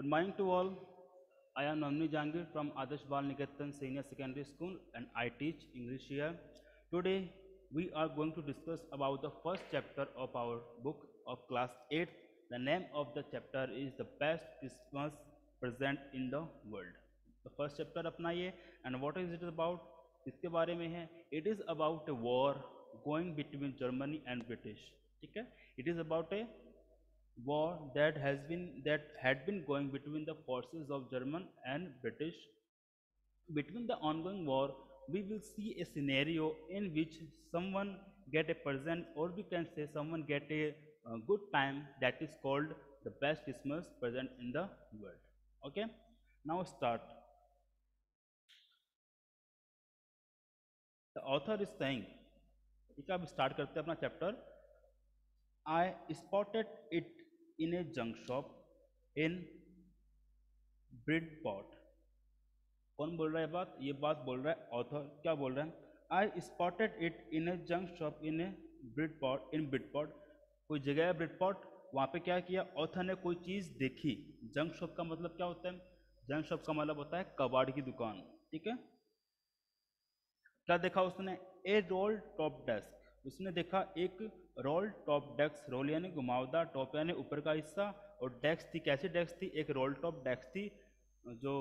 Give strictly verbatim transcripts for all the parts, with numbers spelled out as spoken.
Good morning to all. I am Nomni Jangir from Adarsh Bal Niketan Senior Secondary School and I teach English here. Today we are going to discuss about the first chapter of our book of class eight. The name of the chapter is The Best Christmas Present in the World. The first chapter अपना ये and what is it about? इसके बारे में है. It is about a war going between Germany and British. ठीक है? It is about a war that has been that had been going between the forces of German and British. Between the ongoing war, we will see a scenario in which someone get a present, or we can say someone get a, uh good time, that is called the best Christmas present in the world. Okay, now start. The author is saying, ठीक है, अब start करते हैं अपना chapter. I spotted it in a junk shop in Bridport. कौन बोल रहा है बात? ये बात बोल रहा है ऑथर. क्या बोल रहा है? I spotted it in a junk shop in a Bridport in Bridport. कोई जगह है ब्रिडपॉट, वहाँ पे क्या किया ऑथर ने? कोई चीज़ देखी. जंक शॉप का मतलब क्या होता है? जंक शॉप का मतलब होता है कबाड़ की दुकान. ठीक है, क्या देखा उसने? A roll top desk. उसने देखा एक रोल टॉप डेस्क. रोल यानी घुमावदार, टॉप यानी ऊपर का हिस्सा, और डेस्क थी. कैसी डेस्क थी? एक रोल टॉप डेस्क थी जो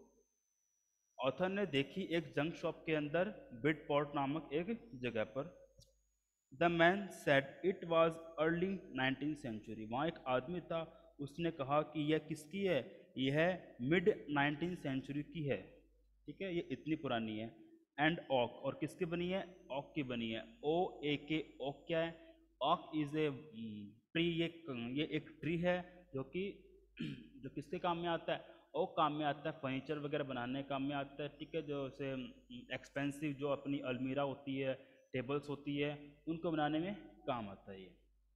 ऑथर ने देखी एक जंक शॉप के अंदर ब्रिडपॉर्ट नामक एक जगह पर. The man said it was early nineteen century. वहाँ एक आदमी था, उसने कहा कि यह किसकी है? यह मिड नाइनटीन सेंचुरी की है. ठीक है, ये इतनी पुरानी है. एंड ऑक, और किसकी बनी है? ऑक की बनी है. ओ ए के. ऑक क्या है? ऑक इज ए ट्री. ये ये एक ट्री है जो कि जो किसके काम में आता है? ओ काम में आता है फर्नीचर वगैरह बनाने काम में आता है. ठीक है, जो से एक्सपेंसिव जो अपनी अलमीरा होती है, टेबल्स होती है, उनको बनाने में काम आता है. ये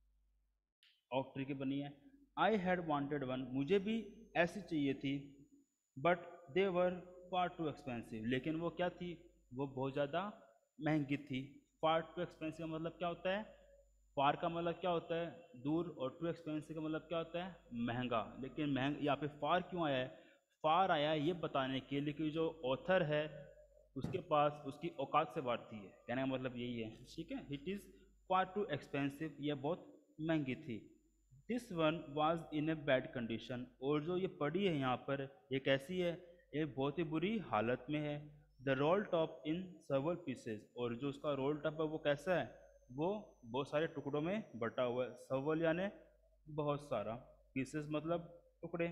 ऑक ट्री की बनी है. I had wanted one. मुझे भी ऐसी चाहिए थी. But they were far too expensive. लेकिन वो क्या थी? वो बहुत ज़्यादा महंगी थी. फार टू एक्सपेंसिव का मतलब क्या होता है? फार का मतलब क्या होता है? दूर. और टू एक्सपेंसिव का मतलब क्या होता है? महंगा. लेकिन महंग यहाँ पे फार क्यों आया है? फार आया है ये बताने के लिए कि जो ऑथर है उसके पास उसकी औकात से बढ़ती है. कहने का मतलब यही है. ठीक है, it is far too expensive. यह बहुत महंगी थी. This one was in a bad condition. और जो ये पड़ी है यहाँ पर, ये कैसी है? ये बहुत ही बुरी हालत में है. The roll top in several pieces. और जो उसका रोल टॉप है वो कैसा है? वो बहुत सारे टुकड़ों में बटा हुआ है. सर्वल यानी बहुत सारा, पीसेस मतलब टुकड़े.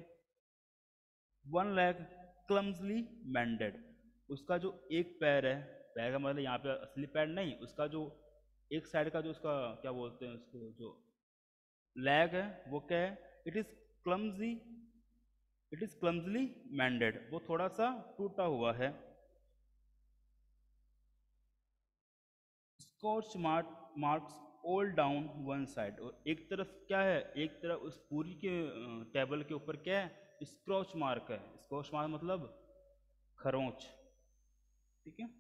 One leg clumsily mended. उसका जो एक पैर है, पैर का मतलब यहाँ पे असली पैर नहीं, उसका जो एक साइड का जो उसका क्या बोलते हैं उसको, जो लैग है वो क्या है? It is clumsy. It is clumsily mended. वो थोड़ा सा टूटा हुआ है. Scotch mark marks all down one side. और एक तरफ क्या है? एक तरफ उस पूरी के टेबल के ऊपर क्या है? स्क्रॉच मार्क है. स्क्रॉच मार्क मतलब खरोंच. ठीक है.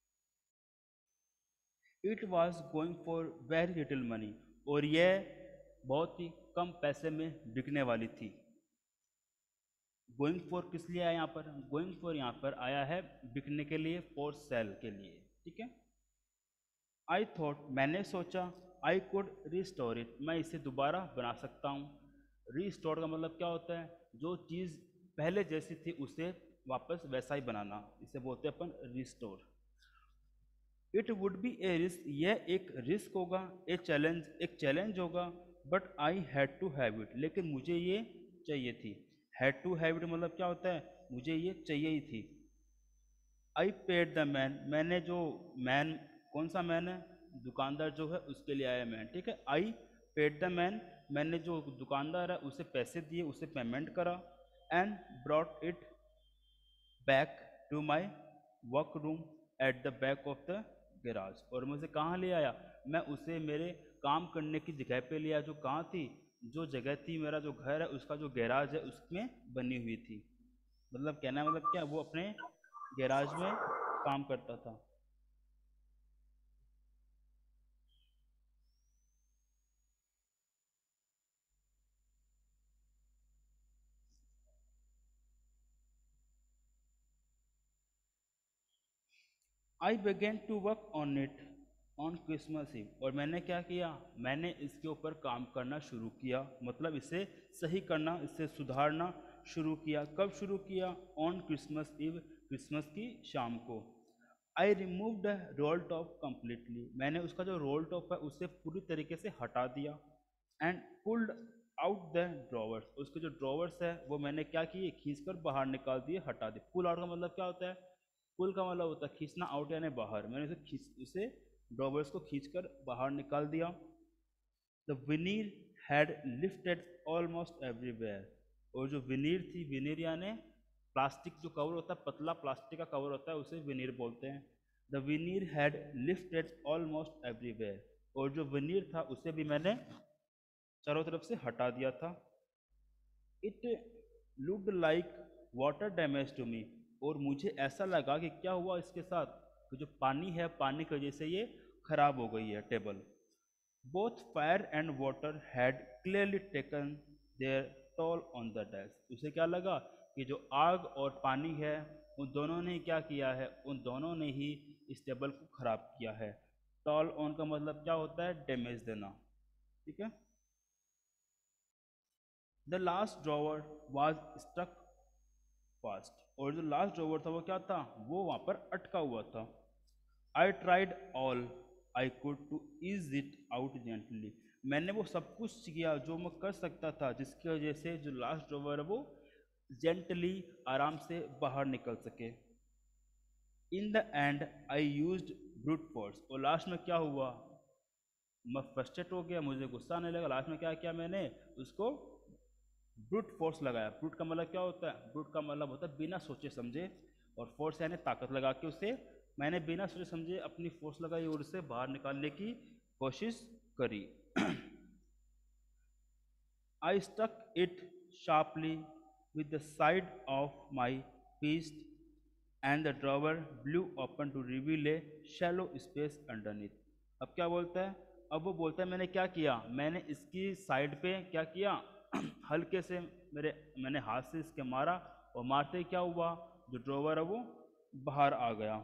It was going for very little money. और यह बहुत ही कम पैसे में बिकने वाली थी. गोइंग फॉर किस लिए आया यहाँ पर? गोइंग फॉर यहाँ पर आया है बिकने के लिए, फॉर सेल के लिए. ठीक है. I thought. मैंने सोचा. I could restore it. मैं इसे दोबारा बना सकता हूँ. रिस्टोर का मतलब क्या होता है? जो चीज़ पहले जैसी थी उसे वापस वैसा ही बनाना, इसे बोलते हैं अपन restore. It would be a risk. यह एक रिस्क होगा. ए चैलेंज, एक चैलेंज होगा. But I had to have it. लेकिन मुझे ये चाहिए थी. हैड टू हैव इट मतलब क्या होता है? मुझे ये चाहिए ही थी. I paid the man. मैंने जो मैन, कौन सा मैन है? दुकानदार जो है उसके लिए आया मैन. ठीक है. I paid the man. मैंने जो दुकानदार है उसे पैसे दिए, उसे पेमेंट करा. And brought it back to my work room at the back of the garage. और मुझे कहाँ ले आया? मैं उसे मेरे काम करने की जगह पे लिया. जो कहाँ थी? जो जगह थी, मेरा जो घर है उसका जो गैराज है उसमें बनी हुई थी. मतलब कहना मतलब क्या, वो अपने गैराज में काम करता था. I began to work on it on Christmas eve, और मैंने क्या किया, मैंने इसके ऊपर काम करना शुरू किया, मतलब इसे सही करना, इसे सुधारना शुरू किया। कब शुरू किया? ऑन क्रिसमस ईव, क्रिसमस की शाम को। I remove the roll top completely, मैंने उसका जो रोल टॉप है उसे पूरी तरीके से हटा दिया। And pulled out the drawers, उसके जो ड्रॉवर्स है वो मैंने क्या किए, खींचकर बाहर निकाल दिए, हटा दिए। पुल आउट का मतलब क्या होता है? पुल का मतलब होता है खींचना, आउट यानी बाहर। मैंने उसे खींच उसे ड्रॉवर्स को खींचकर बाहर निकाल दिया। The veneer had lifted almost everywhere, और जो विनीर थी, विनीर यानी प्लास्टिक जो कवर होता है, पतला प्लास्टिक का कवर होता है, उसे विनीर बोलते हैं। The veneer had lifted almost everywhere, और जो विनीर था उसे भी मैंने चारों तरफ से हटा दिया था। It looked like water damage to me, और मुझे ऐसा लगा कि क्या हुआ इसके साथ, कि जो पानी है, पानी की वजह से ये खराब हो गई है table. Both fire and water had clearly taken their toll on the desk, उसे क्या लगा कि जो आग और पानी है उन दोनों ने क्या किया है, उन दोनों ने ही इस टेबल को खराब किया है। टॉल ऑन का मतलब क्या होता है? डैमेज देना, ठीक है। The last drawer was stuck fast, और जो लास्ट ड्रॉवर था वो क्या था, वो वहां पर अटका हुआ था। I tried all I could to ease it out gently, मैंने वो सब कुछ किया जो मैं कर सकता था, जिसकी वजह से जो लास्ट ड्रॉवर है वो जेंटली, आराम से बाहर निकल सके। In the end I used brute force, और लास्ट में क्या हुआ, मैं फ्रस्ट्रेट हो गया, मुझे गुस्सा आने लगा। लास्ट में क्या किया मैंने, उसको ब्रूट फोर्स लगाया। ब्रूट का मतलब क्या होता है? ब्रूट का मतलब होता है बिना सोचे समझे, और फोर्स यानी ताकत लगा के उसे मैंने बिना सोचे समझे अपनी फोर्स लगाई और उसे बाहर निकालने की कोशिश करी। I stuck it sharply with the side of my fist and the drawer blew open to reveal a shallow space underneath. अब क्या बोलता है? अब वो बोलता है मैंने क्या किया, मैंने इसकी साइड पे क्या किया, हल्के से मेरे मैंने हाथ से इसके मारा, और मारते ही क्या हुआ, जो ड्रॉवर है वो बाहर आ गया।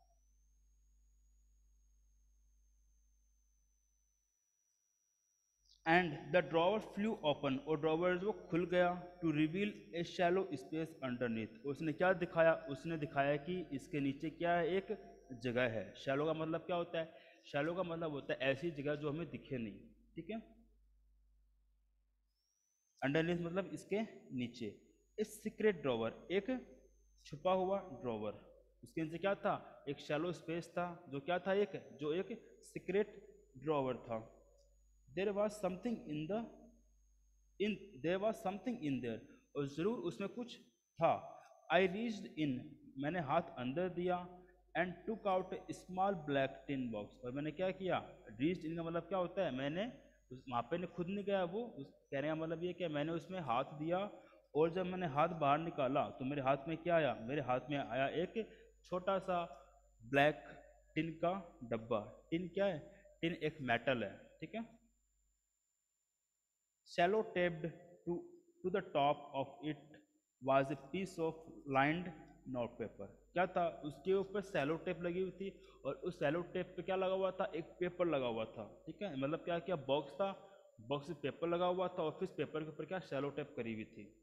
And the drawer flew open, और ड्रॉवर वो खुल गया, to reveal a shallow space underneath. उसने क्या दिखाया, उसने दिखाया कि इसके नीचे क्या है, एक जगह है। शैलो का मतलब क्या होता है? शैलो का मतलब होता है ऐसी जगह जो हमें दिखे नहीं, ठीक है। अंडरनीथ मतलब इसके नीचे। इस सीक्रेट ड्रॉवर, एक छुपा हुआ ड्रॉवर, उसके नीचे क्या था, एक शैलो स्पेस था, जो क्या था, एक जो एक सीक्रेट ड्रॉवर था। There was something in the in there was something in there, और जरूर उसमें कुछ था। आई रीच्ड इन, मैंने हाथ अंदर दिया, and took out a small black tin box, और मैंने क्या किया, रीच्ड इन का मतलब क्या होता है, मैंने उस वहाँ पे ने खुद नहीं गया, वो उस कहने का मतलब ये कि मैंने उसमें हाथ दिया, और जब मैंने हाथ बाहर निकाला तो मेरे हाथ में क्या आया, मेरे हाथ में आया एक छोटा सा ब्लैक टिन का डब्बा। टिन क्या है? टिन एक मेटल है, ठीक है। Shallow taped to, to the top of it was a piece of lined note paper, क्या था उसके ऊपर सैलो टेप लगी हुई थी, और उस सैलो टेप पे क्या लगा हुआ था, एक पेपर लगा हुआ था, ठीक है। मतलब क्या क्या बॉक्स था, बॉक्स में पेपर लगा हुआ था, और फिर पेपर के ऊपर क्या सैलो टेप करी हुई थी।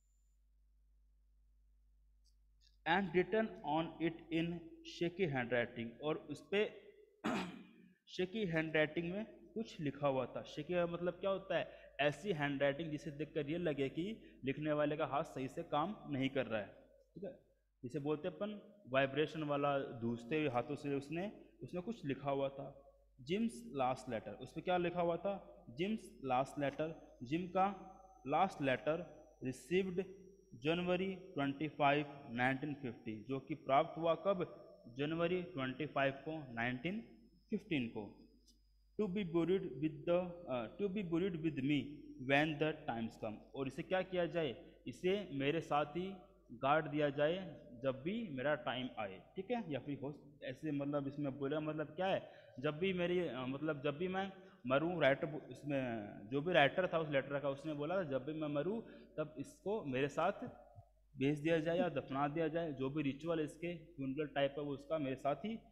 And written on it in shaky handwriting, और उस पर शेकी हैंड राइटिंग में कुछ लिखा हुआ था। शेकी का मतलब क्या होता है, ऐसी हैंड राइटिंग जिसे देखकर ये लगे कि लिखने वाले का हाथ सही से काम नहीं कर रहा है, ठीक है। जिसे बोलते अपन वाइब्रेशन वाला, धूसते हुए हाथों से उसने उसमें कुछ लिखा हुआ था। जिम्स लास्ट लेटर, उस पर क्या लिखा हुआ था, जिम्स लास्ट लेटर, जिम का last letter received January twenty five nineteen fifty, जो कि प्राप्त हुआ कब, जनवरी ट्वेंटी फाइव को नाइनटीन फिफ्टीन को। To be buried with the to be buried with me when the times come, और इसे क्या किया जाए, इसे मेरे साथ ही गाड़ दिया जाए जब भी मेरा टाइम आए, ठीक है। या फिर हो ऐसे, मतलब इसमें बोला मतलब क्या है, जब भी मेरी अ, मतलब जब भी मैं मरूं, राइटर इसमें जो भी राइटर था उस लेटर का, उसने बोला था जब भी मैं मरूं तब इसको मेरे साथ भेज दिया जाए या दफना दिया जाए, जो भी रिचुअल इसके फ्यूनरल टाइप है वो उसका मेरे साथ ही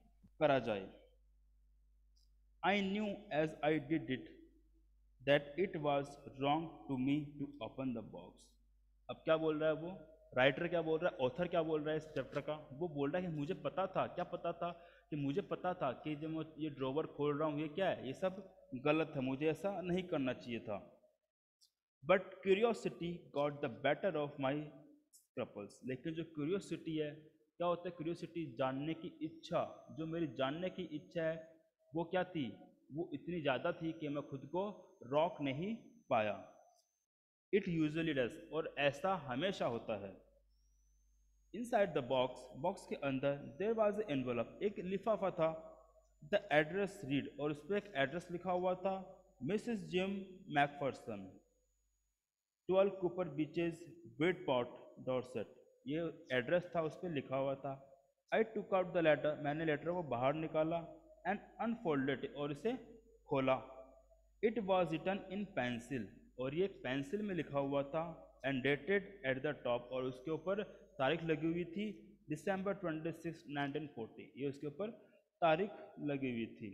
करा जाए। I knew as I did it that it was wrong to me to open the box. अब क्या बोल रहा है वो, राइटर क्या बोल रहा है, ऑथर क्या बोल रहा है इस चैप्टर का, वो बोल रहा है कि मुझे पता था, क्या पता था, कि मुझे पता था कि जब मैं ये ड्रॉवर खोल रहा हूँ ये क्या है, ये सब गलत है, मुझे ऐसा नहीं करना चाहिए था। But curiosity got the better of my scruples. लेकिन जो क्यूरियोसिटी है, क्या होता है क्यूरियोसिटी, जानने की इच्छा, जो मेरी जानने की इच्छा है वो क्या थी, वो इतनी ज़्यादा थी कि मैं खुद को रोक नहीं पाया। इट यूजुअली डज, और ऐसा हमेशा होता है। इनसाइड द बॉक्स, बॉक्स के अंदर देर वॉज ए एनवलप, एक लिफाफा था। द एड्रेस रीड, और उस पर एक एड्रेस लिखा हुआ था, Mrs Jim McPherson, twelve Cooper Beeches, Bridport, Dorset. ये एड्रेस था, उस पर लिखा हुआ था। I took out the letter, मैंने लेटर को बाहर निकाला, एंड अनफोल्डेड, और इसे खोला। It was written in pencil, और ये पेंसिल में लिखा हुआ था, and dated at the top, और उसके ऊपर तारीख लगी हुई थी December twenty six nineteen forty, ये उसके ऊपर तारीख लगी हुई थी।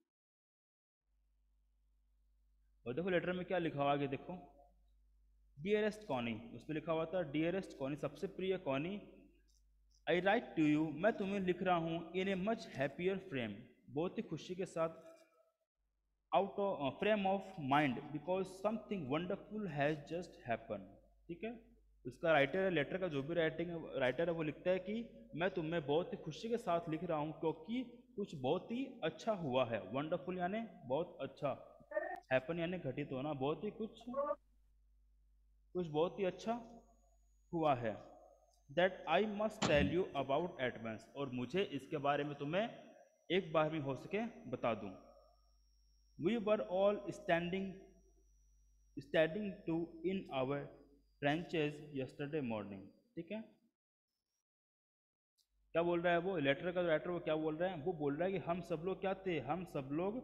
और देखो लेटर में क्या लिखा हुआ आगे देखो, डियरेस्ट कॉनी, उसमें लिखा हुआ था डियरेस्ट कॉनी, सबसे प्रिय Connie, I write to you, मैं तुम्हें लिख रहा हूँ, in a much happier frame, बहुत ही खुशी के साथ, out of frame of mind, because something wonderful has just happen. ठीक है, उसका राइटर है, लेटर का जो भी राइटिंग राइटर है वो लिखता है कि मैं तुम्हें बहुत ही खुशी के साथ लिख रहा हूँ क्योंकि कुछ बहुत ही अच्छा हुआ है। वंडरफुल यानी बहुत अच्छा, हैपन यानी घटित होना, बहुत ही कुछ कुछ बहुत ही अच्छा हुआ है। That I must tell you about at once, और मुझे इसके बारे में तुम्हें एक बार में हो सके बता दूं। We were all standing standing to in our trenches yesterday morning. ठीक है, क्या बोल रहा है वो लेटर का राइटर, वो क्या बोल रहा है, वो बोल रहा है कि हम सब लोग क्या थे, हम सब लोग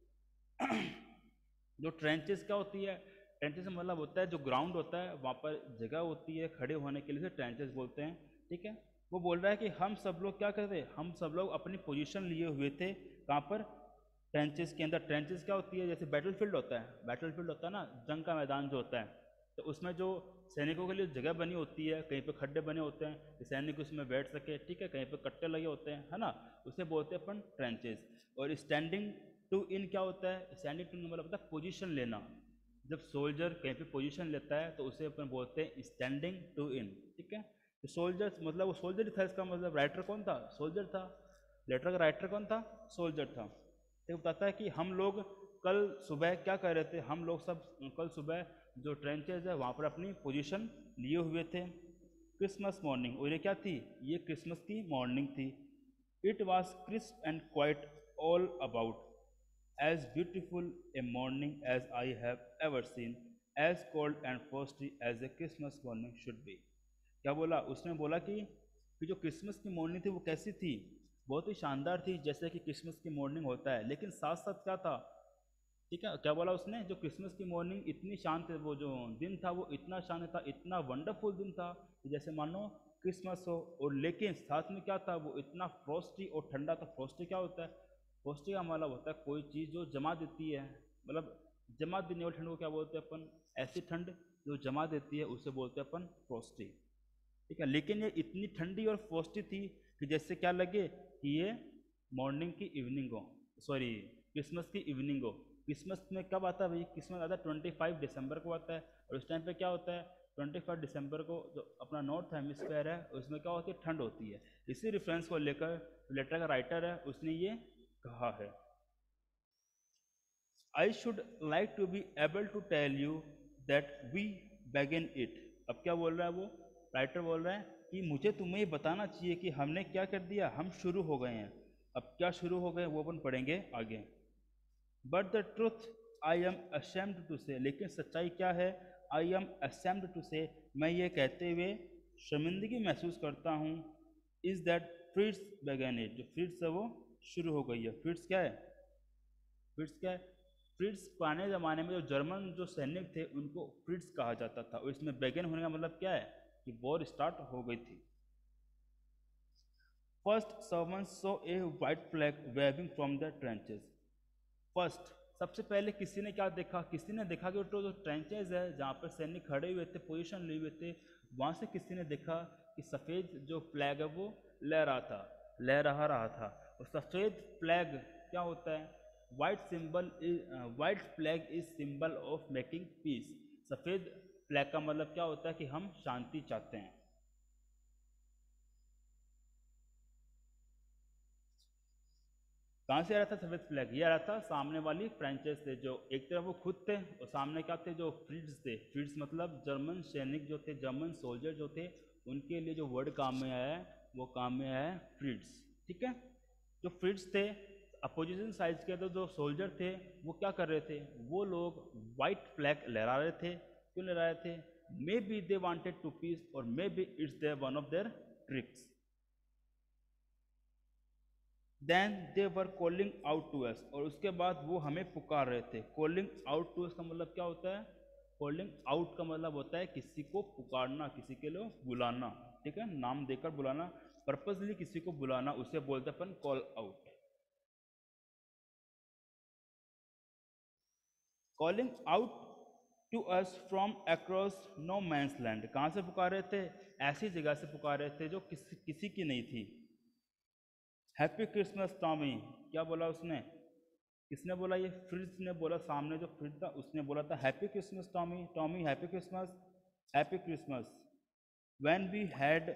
जो ट्रेंचेस क्या होती है, ट्रेंचेस का मतलब होता है जो ग्राउंड होता है, वहाँ पर जगह होती है खड़े होने के लिए, ट्रेंचेस बोलते हैं। ठीक है, वो बोल रहा है कि हम सब लोग क्या करते, हम सब लोग अपनी पोजीशन लिए हुए थे, कहाँ पर, ट्रेंचेस के अंदर। ट्रेंचेस क्या होती है, जैसे बैटलफील्ड होता है, बैटलफील्ड होता है ना, जंग का मैदान जो होता है, तो उसमें जो सैनिकों के लिए जगह बनी होती है, कहीं पे खड्डे बने होते हैं कि सैनिक उसमें बैठ सके। ठीक है, कहीं पे कट्टे लगे होते हैं, है ना, उसे बोलते हैं अपन ट्रेंचेस। और स्टैंडिंग टू इन क्या होता है, स्टैंडिंग टू मतलब होता है पोजीशन लेना, जब सोल्जर कहीं पे पोजीशन लेता है तो उसे अपन बोलते हैं स्टैंडिंग टू इन। ठीक है, तो सोल्जर मतलब वो सोल्जर ही था, इसका मतलब राइटर कौन था, सोल्जर था, लेटर का राइटर कौन था, सोल्जर था। तो बताता है कि हम लोग कल सुबह क्या कर रहे थे, हम लोग सब कल सुबह जो ट्रेंचेज है वहाँ पर अपनी पोजीशन लिए हुए थे। क्रिसमस मॉर्निंग, और ये क्या थी, ये क्रिसमस की मॉर्निंग थी। It was crisp and quite all about, as beautiful a morning as I have ever seen, as cold and frosty as a Christmas morning should be। क्या बोला उसने, बोला कि, कि जो क्रिसमस की मॉर्निंग थी वो कैसी थी, बहुत ही शानदार थी, जैसे कि क्रिसमस की मॉर्निंग होता है, लेकिन साथ साथ क्या था। ठीक है, क्या बोला उसने, जो क्रिसमस की मॉर्निंग इतनी शांत, वो जो दिन था वो इतना शांत था, इतना वंडरफुल दिन था कि जैसे मानो क्रिसमस हो, और लेकिन साथ में क्या था, वो इतना फ्रॉस्टी और ठंडा था। फ्रॉस्टी क्या होता है, फ्रॉस्टी का मतलब होता है कोई चीज़ जो जमा देती है, मतलब जमा देने वाली ठंड को क्या बोलते हैं अपन, ऐसी ठंड जो जमा देती है उसे बोलते हैं अपन फ्रॉस्टी। ठीक है, लेकिन ये इतनी ठंडी और फ्रॉस्टी थी कि जैसे क्या लगे कि ये मॉर्निंग की इवनिंग हो, सॉरी क्रिसमस की इवनिंग हो। क्रिसमस में कब आता है भाई, क्रिसमस आता है ट्वेंटी फाइव दिसंबर को आता है, और उस टाइम पे क्या होता है, ट्वेंटी फाइव दिसंबर को जो अपना नॉर्थ हेमिस्फीयर है उसमें क्या होती है, ठंड होती है। इसी रेफरेंस को लेकर लेटर का राइटर है उसने ये कहा है। I should like to be able to tell you that we begin it. अब क्या बोल रहा है वो राइटर, बोल रहा है कि मुझे तुम्हें ये बताना चाहिए कि हमने क्या कर दिया, हम शुरू हो गए हैं। अब क्या शुरू हो गए वो अपन पढ़ेंगे आगे। But the truth I am ashamed to say, लेकिन सच्चाई क्या है, आई एम अशेम्ड टू से, मैं ये कहते हुए शर्मिंदगी महसूस करता हूँ, इज़ दैट फ्रिट्स बेगन इट, जो फ्रिट्स है वो शुरू हो गई है। फ्रिट्स क्या है, फ्रिट्स क्या है, फ्रिट्स पुराने ज़माने में जो जर्मन जो सैनिक थे उनको फ्रिट्स कहा जाता था, और इसमें बेगन होने का मतलब क्या है कि वॉर स्टार्ट हो गई थी। फर्स्ट सर्वन saw a white flag waving from the trenches. First सबसे पहले किसी ने क्या देखा, किसी ने देखा कि तो जो ट्रेंचेज है जहाँ पर सैनिक खड़े हुए थे, पोजीशन लिए हुए थे, वहाँ से किसी ने देखा कि सफ़ेद जो फ्लैग है वो लहरा था लहरा रहा था। और सफ़ेद फ्लैग क्या होता है? White symbol is white flag is symbol of making peace. सफ़ेद फ्लैग का मतलब क्या होता है कि हम शांति चाहते हैं। कहाँ से आ रहा था सफ़ेद फ्लैग? ये आ रहा था सामने वाली फ्रेंचेस थे, जो एक तरफ वो खुद थे और सामने क्या थे? जो फ्रीड्स थे। फ्रीड्स मतलब जर्मन सैनिक जो थे, जर्मन सोल्जर जो थे, उनके लिए जो वर्ड काम में आया है वो काम में आया है फ्रीड्स। ठीक है, जो फ्रीड्स थे अपोजिशन साइड के तो जो सोल्जर थे वो क्या कर रहे थे? वो लोग वाइट फ्लैग लहरा रहे थे। क्यों लहरा रहे थे? Maybe they wanted to peace और maybe it's their one of their tricks. Then they were calling out to us, और उसके बाद वो हमें पुकार रहे थे। कॉलिंग आउट टू अस का मतलब क्या होता है? कॉलिंग आउट का मतलब होता है किसी को पुकारना, किसी के लिए बुलाना। ठीक है, नाम देकर बुलाना, पर्पसली किसी को बुलाना, उसे बोलते अपन call out. Calling out to us from across no man's land. कहाँ से पुकार रहे थे? ऐसी जगह से पुकार रहे थे जो किसी किसी की नहीं थी। हैप्पी क्रिसमस टॉमी, क्या बोला उसने? किसने बोला? ये फ्रिज ने बोला। सामने जो फ्रिज था उसने बोला था happy Christmas Tommy, Tommy happy Christmas, happy Christmas. When we had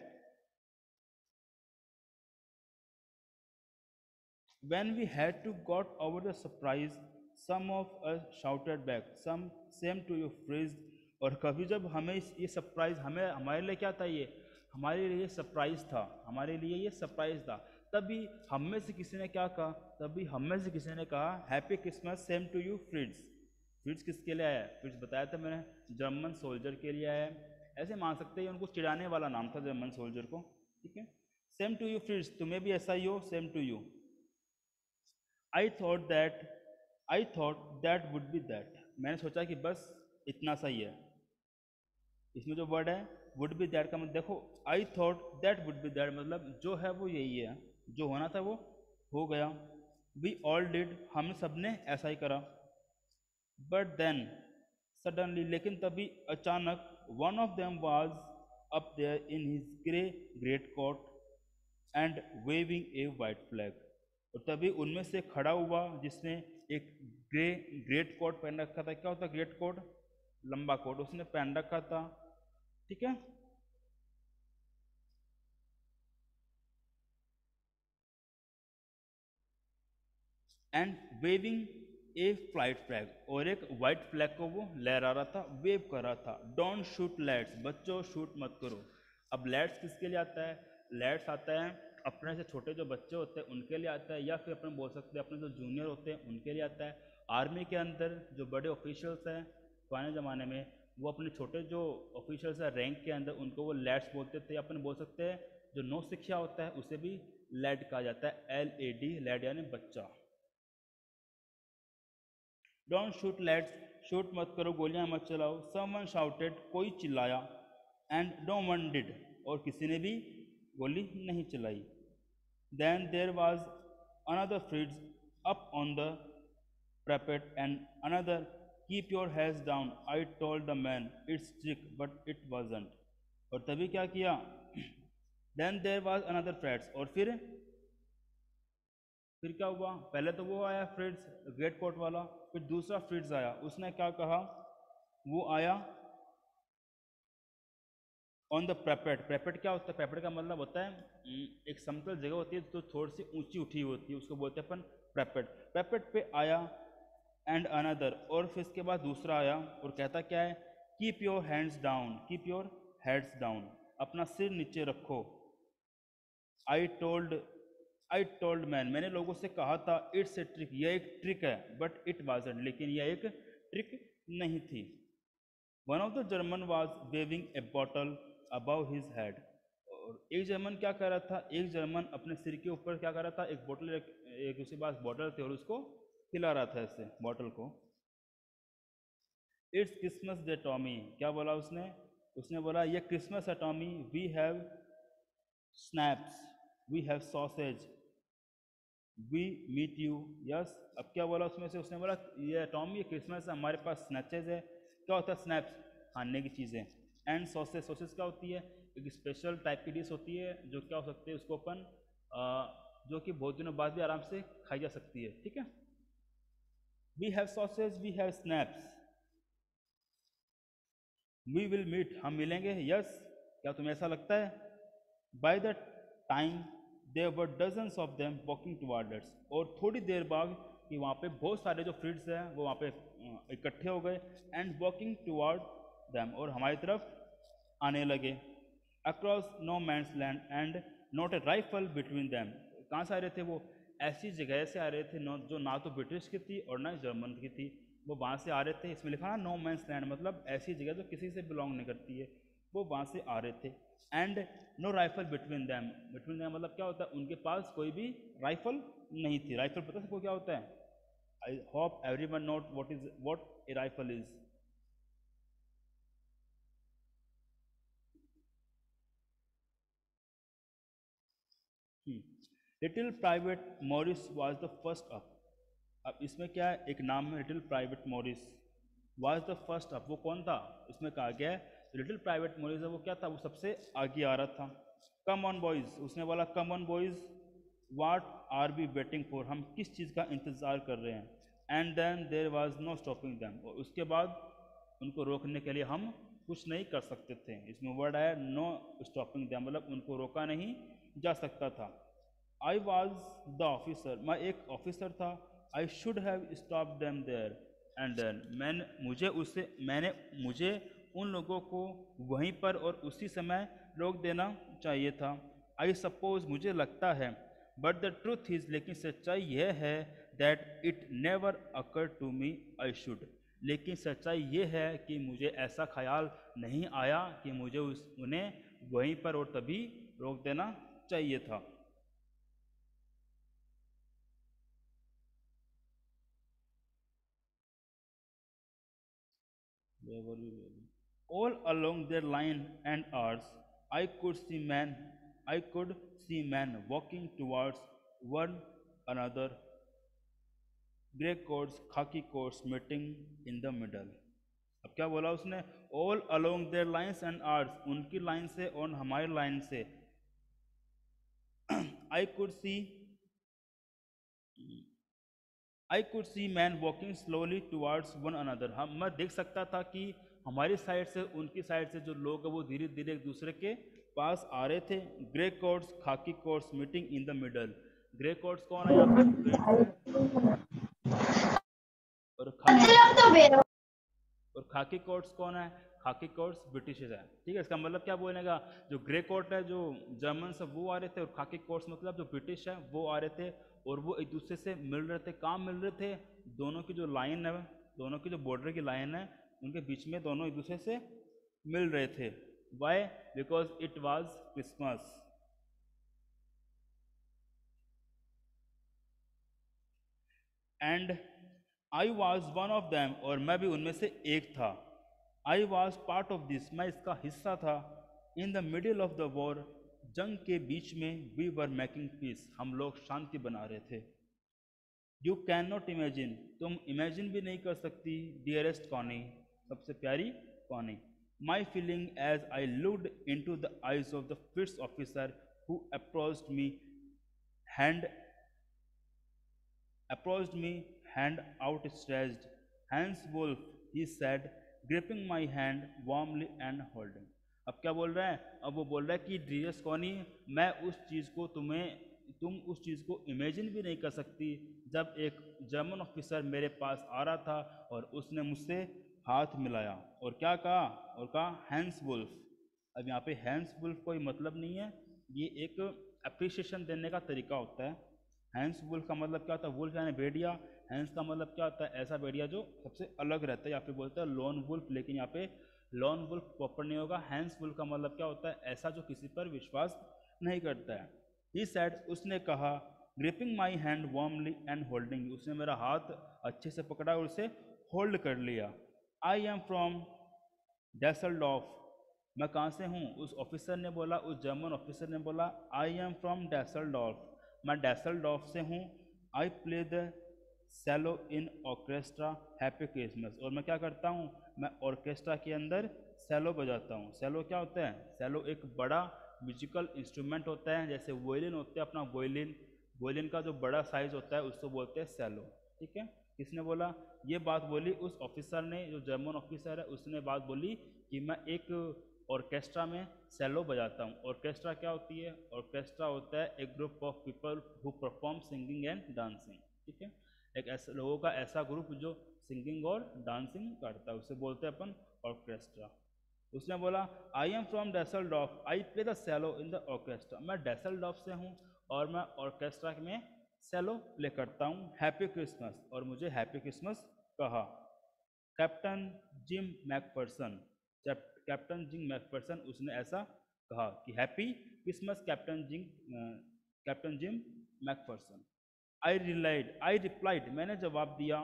when we had to got over the surprise, some of us shouted back some same to you Fritz. और कभी जब हमें इस- ये सरप्राइज, हमें हमारे लिए क्या था? ये हमारे लिए सरप्राइज था, हमारे लिए ये सरप्राइज था। तभी हम में से किसी ने क्या कहा? तभी हम में से किसी ने कहा happy Christmas same to you Fritz. Fritz किसके लिए आया है? फ्रिड्स बताया था मैंने, जर्मन सोल्जर के लिए आया है। ऐसे मान सकते हैं उनको चिढ़ाने वाला नाम था जर्मन सोल्जर को। ठीक है, सेम टू यू फ्रिड्स, तुम्हें भी ऐसा ही हो, same to you. I thought that I thought that would be that. मैंने सोचा कि बस इतना सही है। इसमें जो वर्ड है वुड बी दैट का मतलब देखो, I thought that would be that मतलब जो है वो यही है, जो होना था वो हो गया। वी ऑल डिड, हम सब ने ऐसा ही करा। बट देन सडनली, लेकिन तभी अचानक, one of them was up there in his grey great coat and waving a white flag. और तभी उनमें से खड़ा हुआ जिसने एक ग्रे ग्रेट कोट पहन रखा था। क्या होता है ग्रेट कोट? लंबा कोट उसने पहन रखा था। ठीक है, and waving a flight flag, और एक वाइट फ्लैग को वो लहरा रहा था, वेव कर रहा था। डोंट शूट लैट्स, बच्चों शूट मत करो। अब लैट्स किसके लिए आता है? लैट्स आता है अपने से छोटे जो बच्चे होते हैं उनके लिए आता है, या फिर अपन बोल सकते हैं अपने जो जूनियर होते हैं उनके लिए आता है। आर्मी के अंदर जो बड़े ऑफिशियल्स हैं पुराने ज़माने में, वो अपने छोटे जो ऑफिशियल्स हैं रैंक के अंदर, उनको वो लैट्स बोलते थे। अपन बोल सकते हैं जो नौ शिक्षा होता है उसे भी लैड कहा जाता है, एल ए डी, लैड यानी बच्चा। डोंट शूट लेट्स, शूट मत करो, गोलियां मत चलाओ। समवन शाउटेड, कोई चिल्लाया। एंड नो वन डिड, और किसी ने भी गोली नहीं चलाई। Then there was another Fritz up on the parapet and another keep your heads down, I told the man it's trick but it wasn't। और तभी क्या किया? Then there was another Fritz, और फिर फिर क्या हुआ? पहले तो वो आया फ्रिड्स ग्रेट कोट वाला, फिर दूसरा फ्रिड्स आया। उसने क्या कहा? वो आया ऑन द प्रेपेट। प्रेपेट क्या होता है? प्रेपेट का मतलब होता है हम्म, एक समतल जगह होती है जो थोड़ी सी ऊंची उठी होती है, उसको बोलते हैं अपन प्रेपेट। प्रेपेट पे आया एंड अनदर, और फिर इसके बाद दूसरा आया और कहता क्या है? Keep your hands down, keep your heads down, अपना सिर नीचे रखो। I told I told man, मैंने लोगों से कहा था, इट्स ए ट्रिक, यह एक ट्रिक है, बट इट वाजंट, लेकिन यह एक ट्रिक नहीं थी। One of the German was waving a bottle above his head. और एक जर्मन क्या कर रहा था? एक जर्मन अपने सिर के ऊपर क्या कर रहा था? एक बोतल, एक उसके पास बॉटल थी और उसको खिला रहा था ऐसे बॉटल को। इट्स क्रिसमस डे टॉमी, क्या बोला उसने? उसने बोला ये क्रिसमस है Tommy, we have schnapps, we have sausage, we meet you. Yes, अब क्या बोला उसमें से, उसने बोला ये टॉम ये क्रिसमस है, हमारे पास स्नैचेज है। क्या होता है स्नैप्स? खाने की चीज़ें। एंड सॉसेज, सॉसेज क्या होती है? एक स्पेशल टाइप की डिश होती है जो क्या हो सकती है, उसको अपन जो कि बहुत दिनों बाद भी आराम से खाई जा सकती है, ठीक है। We have sausage, we have schnapps, we will meet, हम मिलेंगे। यस, क्या तुम्हें ऐसा लगता है? By the time there were dozens of them walking towards us, और थोड़ी देर बाद कि वहाँ पे बहुत सारे जो फ्रीड्स हैं वो वहाँ पे इकट्ठे हो गए। एंड वॉकिंग टुवर्ड देम, और हमारी तरफ आने लगे। Across no man's land and not a rifle between them, कहाँ से आ रहे थे वो? ऐसी जगह से आ रहे थे नो, जो ना तो ब्रिटिश की थी और ना जर्मन की थी, वो वहाँ से आ रहे थे। इसमें लिखा ना नो मैंस लैंड, मतलब ऐसी जगह जो किसी से बिलोंग नहीं करती है, वो वहाँ से आ रहे थे। And no rifle between them, between them मतलब क्या होता है? उनके पास कोई भी राइफल नहीं थी। राइफल पता सबको क्या होता है? I hope every one note what is what a rifle is. Little private Morris was the first up. अब इसमें क्या है, एक नाम है little private Morris was the first up, वो कौन था? इसमें कहा गया है लिटिल प्राइवेट मॉरिस है, वो क्या था? वो सबसे आगे आ रहा था। कम ऑन बॉयज, उसने बोला come on boys, what are we waiting for, हम किस चीज़ का इंतज़ार कर रहे हैं। And then there was no stopping them, और उसके बाद उनको रोकने के लिए हम कुछ नहीं कर सकते थे। इसमें वर्ड आया नो स्टॉपिंग दैम, मतलब उनको रोका नहीं जा सकता था। आई वॉज द ऑफिसर, मैं एक ऑफिसर था। I should have stop them there and then, मैंने मुझे उससे मैंने मुझे उन लोगों को वहीं पर और उसी समय रोक देना चाहिए था। आई सपोज, मुझे लगता है। बट द ट्रूथ इज, लेकिन सच्चाई यह है, that it never occur to me I should, लेकिन सच्चाई ये है कि मुझे ऐसा ख्याल नहीं आया कि मुझे उस उन्हें वहीं पर और तभी रोक देना चाहिए था। All along their line and ours, I could see men, I could see men walking towards one another, grey coats, khaki coats meeting in the middle. अब क्या बोला उसने? All along their lines and ours, उनकी line से और हमारी line से। I could see I could see man walking slowly towards one another, हम मैं देख सकता था कि हमारी साइड से उनकी साइड से जो लोग हैं वो धीरे धीरे एक दूसरे के पास आ रहे थे। Grey coats khaki coats meeting in the middle, grey coats कौन है यहाँ पे? फ्रेंड्स हैं। और खाकी और खाकी कोट्स कौन है? खाकी कोट्स ब्रिटिश है, ठीक है। इसका मतलब क्या बोलने का, जो ग्रे कोट है जो जर्मन से वो आ रहे थे, और खाकी कोट्स मतलब जो ब्रिटिश है वो आ रहे थे, और वो एक दूसरे से मिल रहे थे। कहाँ मिल रहे थे? दोनों की जो लाइन है, दोनों की जो बॉर्डर की लाइन है, उनके बीच में दोनों एक दूसरे से मिल रहे थे। Why? Because it was Christmas. And I was one of them, और मैं भी उनमें से एक था। I was part of this, मैं इसका हिस्सा था। In the middle of the war, जंग के बीच में, वी वर मेकिंग पीस, हम लोग शांति बना रहे थे। यू कैन नॉट इमेजिन, तुम इमेजिन भी नहीं कर सकती। डियरेस्ट कॉनी, सबसे प्यारी कॉनी। My feeling as I looked into the eyes of the Fritz officer who approached me hand approached me, hand outstretched. Hans Wolf, he said, gripping my hand warmly and holding. अब क्या बोल रहा है? अब वो बोल रहा है कि डियरेस्ट कॉनी, मैं उस चीज़ को तुम्हें तुम उस चीज़ को इमेजिन भी नहीं कर सकती, जब एक जर्मन ऑफिसर मेरे पास आ रहा था और उसने मुझसे हाथ मिलाया और क्या कहा? और कहा हैंस वुल्फ। अब यहाँ पे हैंस वुल्फ कोई मतलब नहीं है, ये एक अप्रिसिएशन देने का तरीका होता है। हैंस वुल्फ का मतलब क्या होता है? वुल्फ यानी भेड़िया। हैंस का मतलब क्या होता है? ऐसा भेड़िया जो सबसे अलग रहता है, या फिर बोलते हैं लॉन वुल्फ, लेकिन यहाँ पे लॉन वुल्फ प्रॉपर नहीं होगा। हैंस वुल्फ का मतलब क्या होता है? ऐसा जो किसी पर विश्वास नहीं करता है। ही सेड, उसने कहा, gripping my hand warmly and holding, उसने मेरा हाथ अच्छे से पकड़ा और उसे होल्ड कर लिया। आई एम फ्रॉम डेसल्डॉफ, मैं कहाँ से हूँ? उस ऑफिसर ने बोला, उस जर्मन ऑफिसर ने बोला, आई एम फ्रॉम डैसलडॉर्फ, मैं डैसलडॉर्फ से हूँ। I play the cello in orchestra, happy Christmas, और मैं क्या करता हूँ? मैं ऑर्केस्ट्रा के अंदर सेलो बजाता हूँ। सेलो क्या होता है? सेलो एक बड़ा म्यूजिकल इंस्ट्रूमेंट होता है, जैसे वोयलिन होते हैं अपना वोयलिन, वोयलिन का जो बड़ा साइज होता है उसको बोलते हैं सेलो। ठीक है, किसने बोला? ये बात बोली उस ऑफिसर ने, जो जर्मन ऑफिसर है उसने बात बोली कि मैं एक ऑर्केस्ट्रा में सेलो बजाता हूँ। ऑर्केस्ट्रा क्या होती है? ऑर्केस्ट्रा होता है एक group of people who perform singing and dancing. ठीक है, एक ऐसे लोगों का ऐसा ग्रुप जो सिंगिंग और डांसिंग करता है, उसे बोलते हैं अपन ऑर्केस्ट्रा। उसने बोला, I am from Düsseldorf, I play the cello in the orchestra, मैं डैसलडॉर्फ से हूँ और मैं ऑर्केस्ट्रा में सेलो प्ले करता हूँ। हैप्पी क्रिसमस, और मुझे हैप्पी क्रिसमस कहा। Captain Jim McPherson, Captain Jim McPherson उसने ऐसा कहा कि happy Christmas Captain Jim, Captain Jim McPherson. I relied I replied, मैंने जवाब दिया,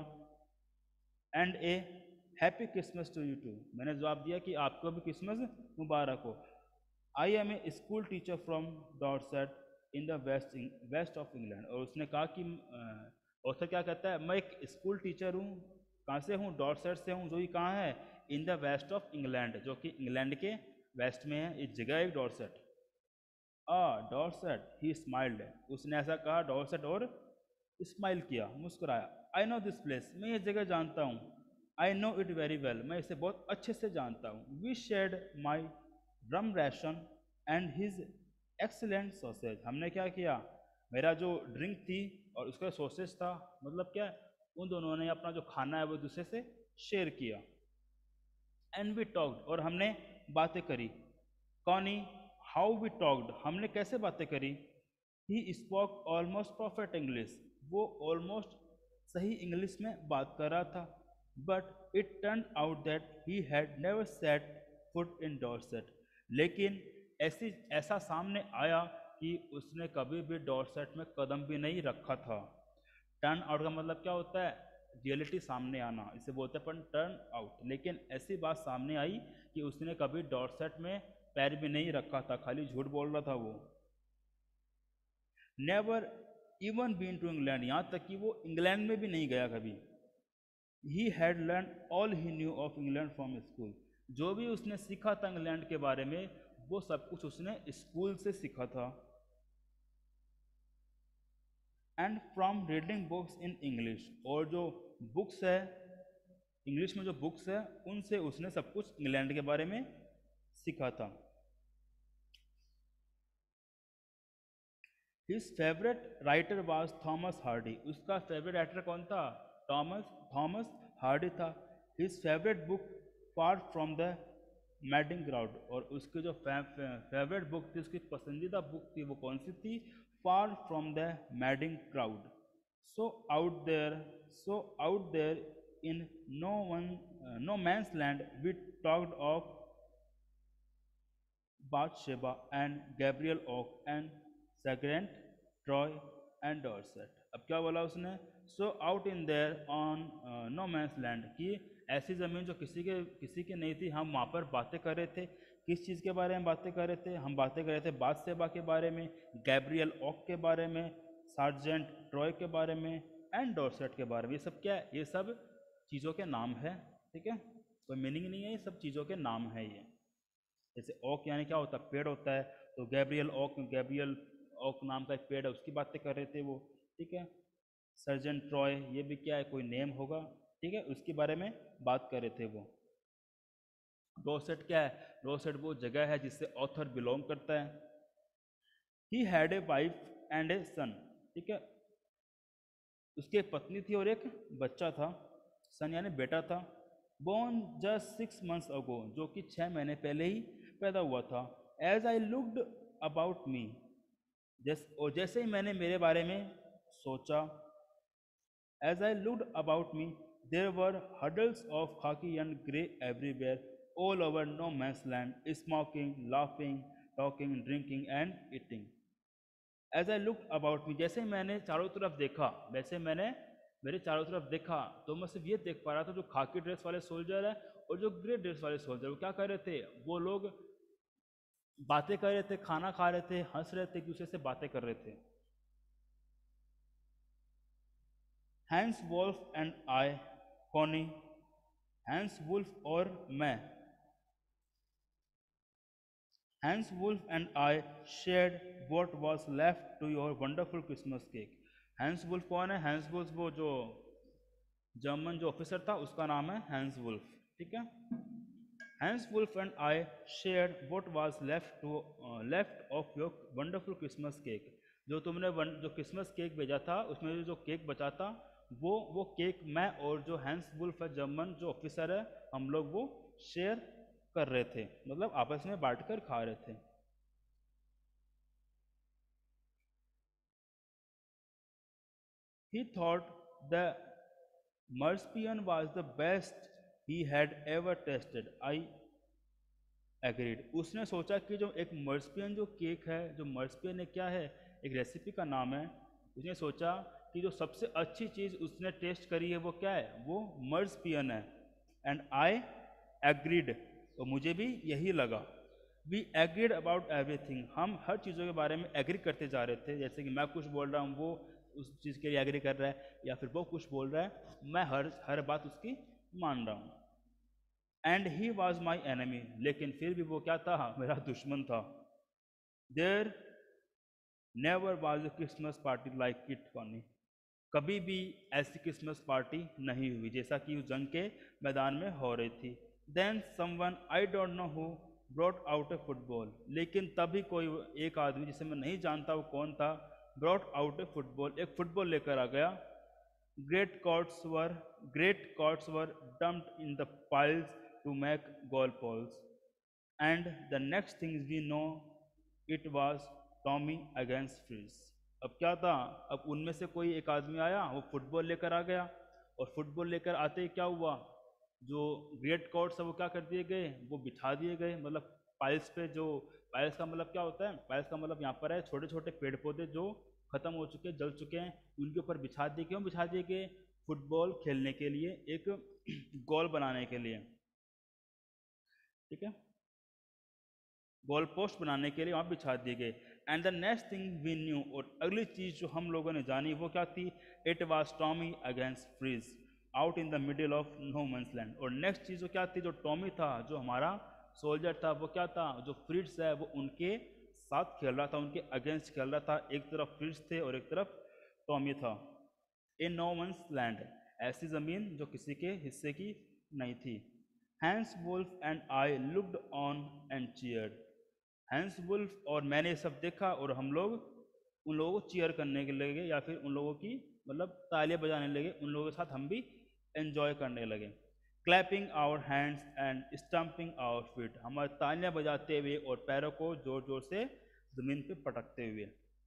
and a happy Christmas to you too, मैंने जवाब दिया कि आपको भी क्रिसमस मुबारक हो। I am a school teacher from Dorset in the west west of England, और उसने कहा कि ऑथर क्या कहता है? मैं एक स्कूल टीचर हूँ, कहाँ से हूँ? डॉर्सेट से हूँ, जो कि कहाँ है? In the west of England, जो कि इंग्लैंड के वेस्ट में है, इस जगह है Dorset. Ah Dorset, he smiled, उसने ऐसा कहा डॉर्सेट और स्माइल किया, मुस्कुराया। आई नो दिस प्लेस, मैं ये जगह जानता हूँ। I know it very well, मैं इसे बहुत अच्छे से जानता हूँ। We shared my rum ration and his excellent sausage, हमने क्या किया? मेरा जो ड्रिंक थी और उसका सॉसेज था, मतलब क्या? उन दोनों ने अपना जो खाना है वो दूसरे से शेयर किया। एंड वी टॉक्ड, और हमने बातें करी। कौनी? हाउ वी टॉक्ड, हमने कैसे बातें करी? He spoke almost perfect English, वो ऑलमोस्ट सही इंग्लिश में बात कर रहा था। But it turn out that he had never set foot in Dorset, लेकिन ऐसी ऐसा सामने आया कि उसने कभी भी डॉर्सेट में कदम भी नहीं रखा था। टर्न आउट का मतलब क्या होता है? रियलिटी सामने आना, इसे बोलते हैं अपन टर्न आउट। लेकिन ऐसी बात सामने आई कि उसने कभी डॉर्सेट में पैर भी नहीं रखा था, खाली झूठ बोल रहा था वो। Never even been to England, यहाँ तक कि वो इंग्लैंड में भी नहीं गया कभी। He had learn all he knew of England from school, जो भी उसने सीखा था इंग्लैंड के बारे में वो सब कुछ उसने स्कूल से सीखा था। And from reading books in English, और जो बुक्स है इंग्लिश में, जो बुक्स है उनसे उसने सब कुछ इंग्लैंड के बारे में सीखा था। His favourite writer was Thomas Hardy, उसका फेवरेट राइटर कौन था? थॉमस थॉमस हार्डी था। His favourite book far from the madding crowd, और उसकी जो फेवरेट बुक थी, उसकी पसंदीदा बुक थी, वो कौन सी थी? Far from the madding crowd. So out there so out there in no one no man's land we talked of Bathsheba and Gabriel Oak and sergeant Troy and Dorset. अब क्या बोला उसने? So out in there on no man's land, कि ऐसी ज़मीन जो किसी के किसी की नहीं थी, हम वहाँ पर बातें कर रहे थे। किस चीज़ के बारे में बातें कर रहे थे? हम बातें कर रहे थे बाथशेबा के बारे में, गैब्रियल ओक के बारे में, सार्जेंट ट्रॉय के बारे में, एंड डॉर्सेट के बारे में। ये सब क्या है? ये सब चीज़ों के नाम है। ठीक है, कोई मीनिंग नहीं है, ये सब चीज़ों के नाम है। ये जैसे ओक यानी क्या होता है? पेड़ होता है, तो गैब्रियल ओक, गैब्रियल ओक नाम का एक पेड़ है, उसकी बातें कर रहे थे वो। ठीक है, सर्जन ट्रॉय, ये भी क्या है? कोई नेम होगा। ठीक है, उसके बारे में बात कर रहे थे वो। डॉर्सेट क्या है? डॉर्सेट वो जगह है जिससे ऑथर बिलोंग करता है। He had a wife and a son, ठीक है, उसकी एक पत्नी थी और एक बच्चा था, सन यानी बेटा था। Born just six months ago, जो कि छः महीने पहले ही पैदा हुआ था। As I looked about me, जैस और जैसे ही मैंने मेरे बारे में सोचा, as I looked about me there were huddles of khaki and grey everywhere all over no man's land, smoking, laughing, talking, drinking and eating. As I look about me, जैसे मैंने चारों तरफ देखा, वैसे मैंने मेरे चारों तरफ देखा, तो मैं सिर्फ ये देख पा रहा था जो खाकी ड्रेस वाले सोल्जर है और जो ग्रे ड्रेस वाले सोल्जर, वो क्या कर रहे थे? वो लोग बातें कर रहे थे, खाना खा रहे थे, हंस रहे थे, एक दूसरे से बातें कर रहे थे। Hans Wolf and I, Connie, Hans Wolf और मैं, Hans Wolf and I shared what was left to your wonderful Christmas cake। Hans Wolf कौन है? हैंस वुल्फ वो जो जर्मन जो ऑफिसर था, उसका नाम है हैंस वुल्फ, ठीक है। Hans Wolf and I shared what was left to uh, left of your wonderful Christmas cake। जो तुमने वन, जो क्रिसमस केक भेजा था, उसमें जो केक बचा था, वो वो केक मैं और जो हैंस वुल्फ है जर्मन जो ऑफिसर है, हम लोग वो शेयर कर रहे थे, मतलब आपस में बांट कर खा रहे थे। He thought the marzipan was the best he had ever tasted। I agreed। उसने सोचा कि जो एक मर्सपियन जो केक है, जो मर्सपियन क्या है, एक रेसिपी का नाम है, उसने सोचा कि जो सबसे अच्छी चीज़ उसने टेस्ट करी है वो क्या है, वो मर्सपियन है। एंड आई एग्रीड, और मुझे भी यही लगा। वी एग्रीड अबाउट एवरीथिंग, हम हर चीज़ों के बारे में एग्री करते जा रहे थे, जैसे कि मैं कुछ बोल रहा हूँ वो उस चीज़ के लिए एग्री कर रहा है, या फिर वो कुछ बोल रहा है, मैं हर हर बात उसकी मान रहा हूँ। And he was my enemy, लेकिन फिर भी वो क्या था, मेरा दुश्मन था। There never was a Christmas party like it funny, कभी भी ऐसी क्रिसमस पार्टी नहीं हुई जैसा कि उस जंग के मैदान में हो रही थी। Then someone I don't know who brought out a football, लेकिन तभी कोई एक आदमी जिसे मैं नहीं जानता वो कौन था, ब्रॉट आउट ए फुटबॉल, एक फुटबॉल लेकर आ गया। Great courts were great courts were dumped in the piles to make goal poles, and the next thing we know, it was Tommy against Fritz। अब क्या था, अब उनमें से कोई एक आदमी आया, वो फुटबॉल लेकर आ गया, और फुटबॉल लेकर आते ही क्या हुआ, जो ग्रेट कॉर्ड्स है वो क्या कर दिए गए, वो बिछा दिए गए, मतलब पाइल्स पे। जो पाइल्स का मतलब क्या होता है, पाइल्स का मतलब यहाँ पर है छोटे छोटे पेड़ पौधे जो खत्म हो चुके हैं, जल चुके हैं, उनके ऊपर बिछा दिए। क्यों बिछा दिए गए? फुटबॉल खेलने के लिए, एक गोल बनाने के लिए, ठीक है, गोल पोस्ट बनाने के लिए वहाँ बिछा दिए गए। And the next thing we knew, और अगली चीज़ जो हम लोगों ने जानी वो क्या थी, it was Tommy against Fritz out in the middle of no man's land. और नेक्स्ट चीज़ जो क्या थी, जो टॉमी था, जो हमारा सोल्जर था, वो क्या था, जो फ्रिट्स है वो उनके साथ खेल रहा था, उनके अगेंस्ट खेल रहा था। एक तरफ फ्रिट्स थे और एक तरफ टॉमी था। इन नो मैंस लैंड, ऐसी ज़मीन जो किसी के हिस्से की नहीं थी। Hans Wolf and I looked on and cheered, Hans Wolf और मैंने सब देखा, और हम लोग उन लोगों को चीयर करने के लगे, या फिर उन लोगों की मतलब तालियां बजाने लगे, उन लोगों के साथ हम भी एंजॉय करने लगे। Clapping our hands and stamping our feet, हमारे तालियां बजाते हुए और पैरों को जोर जोर से ज़मीन पे पटकते हुए।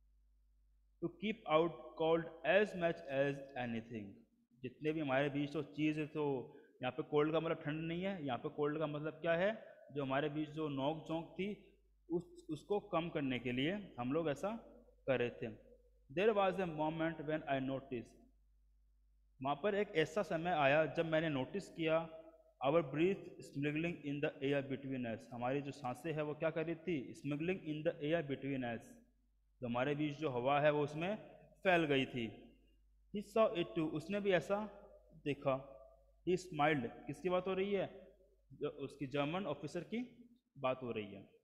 To keep out cold as much as anything, जितने भी हमारे बीच तो चीज़ है, तो यहाँ पे कोल्ड का मतलब ठंड नहीं है, यहाँ पे कोल्ड का मतलब क्या है, जो हमारे बीच जो नोक झोंक थी उस उसको कम करने के लिए हम लोग ऐसा कर रहे थे। There was a moment when I notice, वहाँ पर एक ऐसा समय आया जब मैंने नोटिस किया, our breath smuggling in the air between us, हमारी जो सांसें है वो क्या कर रही थी, smuggling in the air between us, तो हमारे बीच जो हवा है वो उसमें फैल गई थी। ही सॉ इट टू, उसने भी ऐसा देखा। ही स्माइल्ड, किसकी बात हो रही है, जो उसकी जर्मन ऑफिसर की बात हो रही है।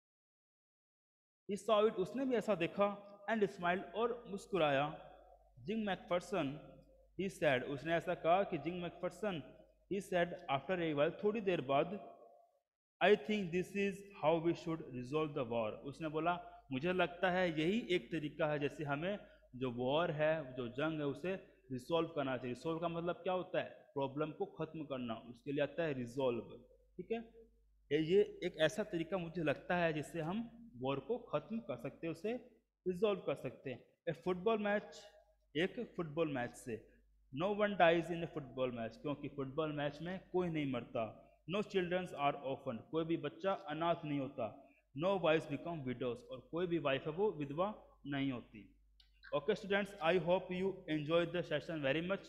ही सॉ इट, उसने भी ऐसा देखा, एंड स्माइल्ड, और मुस्कुराया। जिंग मैकफर्सन, ही सैड, उसने ऐसा कहा कि Jim Macpherson, he said after a while, थोड़ी देर बाद, I think this is how we should resolve the war, उसने बोला मुझे लगता है यही एक तरीका है जैसे हमें जो वॉर है, जो जंग है, उसे रिजॉल्व करना चाहिए। रिजॉल्व का मतलब क्या होता है, प्रॉब्लम को खत्म करना, उसके लिए आता है रिजॉल्व, ठीक है। ये एक ऐसा तरीका मुझे लगता है जिससे हम वॉर को खत्म कर सकते हैं, उसे रिजॉल्व कर सकते हैं। ए फुटबॉल मैच, एक फुटबॉल मैच से, no one dies in a football match, क्योंकि फुटबॉल मैच में कोई नहीं मरता। नो चिल्ड्रंस आर ऑफन, कोई भी बच्चा अनाथ नहीं होता। नो वाइफ्स बिकम विडोज, और कोई भी वाइफ है वो विधवा नहीं होती। Okay students, I hope you enjoy the session very much.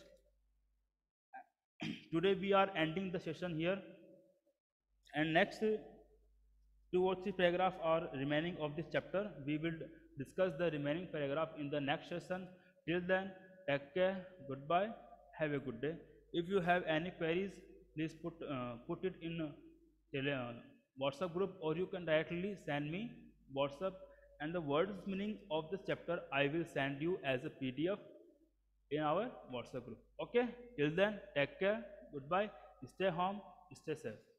Today we are ending the session here, and next two or three paragraph are remaining of this chapter. We will discuss the remaining paragraph in the next session. Till then, take care, goodbye, have a good day. If you have any queries, please put uh, put it in uh, tele, uh, WhatsApp group, or you can directly send me WhatsApp, and the words meaning of this chapter I will send you as a P D F in our WhatsApp group. Okay, till then, take care, goodbye, stay home, stay safe.